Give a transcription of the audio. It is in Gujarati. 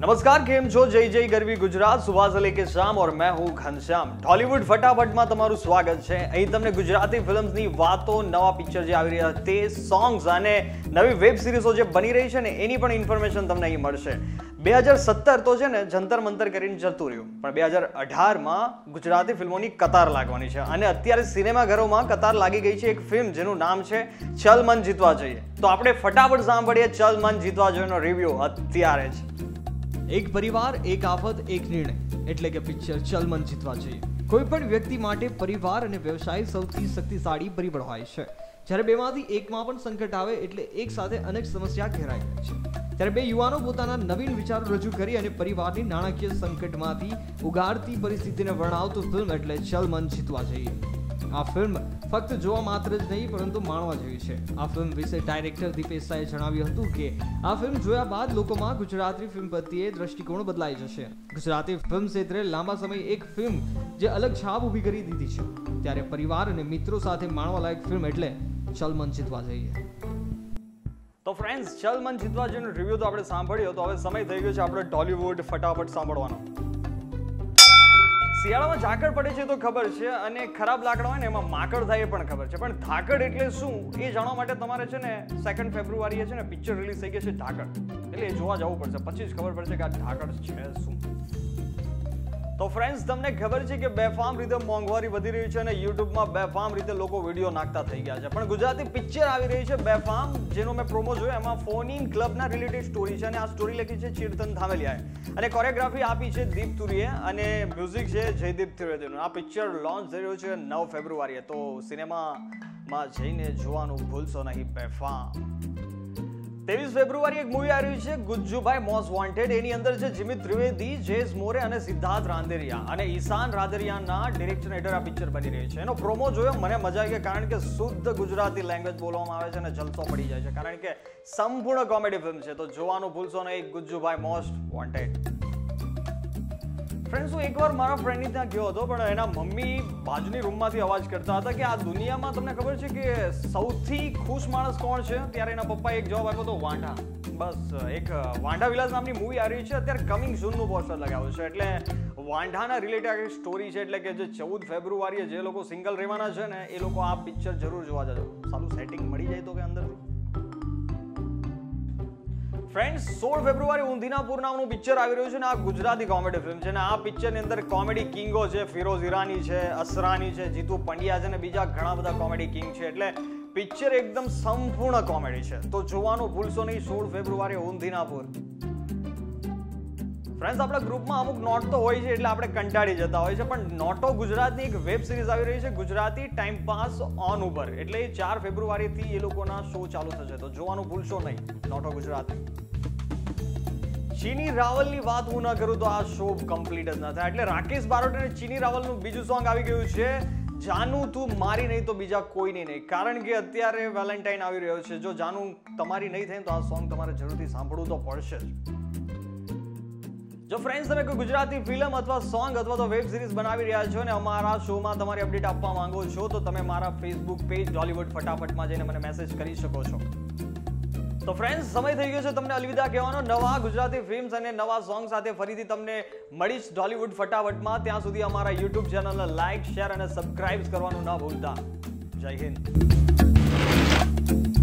नमस्कार, केम छो? जय जय गरवी गुजरात, सुबह से लेके शाम और मैं हूं घनश्याम। टॉलीवुड फटाफट में तमाરું સ્વાગત છે। અહીં તમને ગુજરાતી ફિલ્મ્સની વાતો, નવા પિક્ચર જે આવી રહ્યા તે સોંગ્સ અને નવી વેબ સિરીઝો જે બની રહી છે ને એની પણ ઇન્ફોર્મેશન તમને અહીં મળશે। 2017 તો છે ને જંતર મંતર કરીને જતું રહ્યું, પણ 2018 માં ગુજરાતી ફિલ્મોની કતાર લાગવાની છે અને અત્યારે સિનેમાઘરોમાં કતાર લાગી ગઈ છે એક ફિલ્મ જેનું નામ છે ચલ મન જીતવા જોઈએ। તો આપણે ફટાફટ સાંભળીએ ચલ મન જીતવા જોઈએનો રિવ્યુ અત્યારે જ। એક પરિવાર, એક આફત, એક નિર્ણય એટલે કે પિક્ચર ચલ મન જીતવા જોઈએ। કોઈ પણ વ્યક્તિ માટે પરિવાર અને વ્યવસાય સૌથી શક્તિશાળી પરિબળ હોય છે। જ્યારે બેમાંથી એકમાં પણ સંકટ આવે એટલે એક સાથે અનેક સમસ્યા ઘેરાઈ જાય છે। ત્યારે બે યુવાનો પોતાના નવીન વિચારો રજૂ કરી અને પરિવારની નાણાકીય સંકટમાંથી ઉગારતી પરિસ્થિતિને વર્ણવતું ફિલ્મ એટલે ચલ મન જીતવા જોઈએ। આ ફિલ્મ ફક્ત જોવા માત્ર જ નહીં પરંતુ માણવા જેવી છે। આ ફિલ્મ વિશે ડાયરેક્ટર દીપેશ શાહે જણાવ્યું હતું કે આ ફિલ્મ જોયા બાદ લોકોમાં ગુજરાતી ફિલ્મ પ્રત્યે દ્રષ્ટિકોણ બદલાઈ જશે। ગુજરાતી ફિલ્મ ક્ષેત્રે લાંબા સમય એક ફિલ્મ જે અલગ છાપ ઊભી કરી દીધી છે, ત્યારે પરિવાર અને મિત્રો સાથે માણવા લાયક ફિલ્મ એટલે ચલ મન જીતવા જોઈએ। તો ફ્રેન્ડ્સ, ચલ મન જીતવા જોઈનો રિવ્યુ તો આપણે સાંભળ્યો, તો હવે સમય થઈ ગયો છે આપણે ટોલીવુડ ફટાફટ સાંભળવાનો। શિયાળામાં ઝાકળ પડે છે તો ખબર છે, અને ખરાબ લાકડા હોય ને એમાં માકડ થાય એ પણ ખબર છે, પણ ધાકડ એટલે શું એ જાણવા માટે તમારે છે ને 2 ફેબ્રુઆરીએ છે ને પિક્ચર રિલીઝ થઈ ગઈ છે ધાકડ, એટલે એ જોવા જવું પડશે, પછી જ ખબર પડશે કે આ ધાકડ છે શું। તો ફ્રેન્ડ્સ, તમને ખબર છે કે બેફામ રીતે મોંઘવારી વધી રહી છે અને યુટ્યુબમાં બેફામ રીતે લોકો વિડીયો નાખતા થઈ ગયા છે, પણ ગુજરાતી પિક્ચર આવી રહી છે બેફામ, જેનો મેં પ્રોમો જોયો, એમાં ફોન ઇન ક્લબના રિલેટેડ સ્ટોરી છે અને આ સ્ટોરી લખી છે ચીર્તન ધામેલિયાએ અને કોરિયોગ્રાફી આપી છે દીપ તુરીએ અને મ્યુઝિક છે જયદીપ ત્રિવેદીનું। આ પિક્ચર લોન્ચ થઈ રહ્યું છે 9 ફેબ્રુઆરીએ, તો સિનેમામાં જઈને જોવાનું ભૂલશો નહીં બેફામ। 23 ફેબ્રુઆરી એક મૂવી આવી રહ્યું છે ગુજ્જુભાઈ મોસ્ટ વોન્ટેડ, એની અંદર છે જીમિત ત્રિવેદી, જેસ મોરે અને સિદ્ધાર્થ રાંદેરિયા અને ઈશાન રાંદેરિયાના ડિરેક્શન હેઠળ આ પિક્ચર બની રહી છે। એનો પ્રોમો જોયો, મને મજા આવી ગઈ, કારણ કે શુદ્ધ ગુજરાતી લેંગ્વેજ બોલવામાં આવે છે અને જલસો પડી જાય છે, કારણ કે સંપૂર્ણ કોમેડી ફિલ્મ છે, તો જોવાનું ભૂલશો નહીં ગુજ્જુભાઈ મોસ્ટ વોન્ટેડ। ફ્રેન્ડ્સ, હું એકવાર મારા ફ્રેન્ડની ત્યાં ગયો હતો, પણ એના મમ્મી બાજુની રૂમમાંથી અવાજ કરતા હતા કે આ દુનિયામાં તમને ખબર છે કે સૌથી ખુશ માણસ કોણ છે? ત્યારે એના પપ્પાએ એક જવાબ આપ્યો હતો વાંઢા। બસ, એક વાંઢા વિલાસ નામની મૂવી આવી રહી છે, અત્યારે કમિંગ સૂનનું પોસ્ટર લગાવ્યું છે, એટલે વાંઢાના રિલેટેડ એક સ્ટોરી છે, એટલે કે જે 14 ફેબ્રુઆરીએ જે લોકો સિંગલ રહેવાના છે ને એ લોકો આ પિક્ચર જરૂર જોવા જજો, સારું સેટિંગ મળી જાય તો કે અંદરથી। ફ્રેન્ડ્સ, 16 ફેબ્રુઆરી ઊંધીનાપુર નામનું પિક્ચર આવી રહ્યું છે ને આ ગુજરાતી કોમેડી ફિલ્મ છે ને આ પિક્ચરની અંદર કોમેડી કિંગો છે, ફિરોઝ ઈરાની છે, અસરાની છે, જીતુ પંડ્યા છે ને બીજા ઘણા બધા કોમેડી કિંગ છે, એટલે પિક્ચર એકદમ સંપૂર્ણ કોમેડી છે, તો જોવાનું ભૂલશો નહીં 16 ફેબ્રુઆરી ઊંધીનાપુર। ફ્રેન્ડ્સ, આપણા ગ્રુપમાં અમુક નોટ તો હોય છે એટલે આપણે કંટાળી જતા હોય છે, પણ નોટો ગુજરાતની એક વેબ સિરીઝ આવી રહી છે ગુજરાતી ટાઈમ પાસ ઓન ઉપર, એટલે 4 ફેબ્રુઆરીથી એ લોકોના શો ચાલુ થશે, તો જોવાનું ભૂલશો નહીં નોટો ગુજરાતી। ચીની રાવલની વાત હું ન કરું તો આ શો કમ્પ્લીટ જ ન થાય, એટલે રાકેશ બારોટ અને ચીની રાવલનું બીજું સોંગ આવી ગયું છે જાનુ તું મારી નહીં તો બીજા કોઈની નહીં, કારણ કે અત્યારે વેલેન્ટાઇન આવી રહ્યો છે, જો જાનુ તમારી નહીં થાય તો આ સોંગ તમારે જરૂરથી સાંભળવું તો પડશે જ। જો ફ્રેન્ડ્સ, તમે કોઈ ગુજરાતી ફિલ્મ અથવા સોંગ અથવા તો વેબ સિરીઝ બનાવી રહ્યા છો અને અમારા શોમાં તમારી અપડેટ આપવા માંગો છો તો તમે મારા ફેસબુક પેજ ટોલીવુડ ફટાફટમાં જઈને મને મેસેજ કરી શકો છો। તો ફ્રેન્ડ્સ, સમય થઈ ગયો છે તમને અલવિદા કહેવાનો। નવા ગુજરાતી ફિલ્મ્સ અને નવા સોંગ સાથે ફરીથી તમને મળીશ ટોલીવુડ ફટાફટમાં। ત્યાં સુધી અમારા યુટ્યુબ ચેનલને લાઇક, શેર અને સબસ્ક્રાઇબ કરવાનું ના ભૂલતા। જય હિન્દ।